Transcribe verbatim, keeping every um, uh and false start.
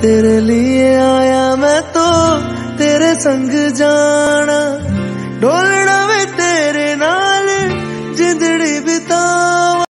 तेरे लिए आया मैं तो तेरे संग जाना। डोल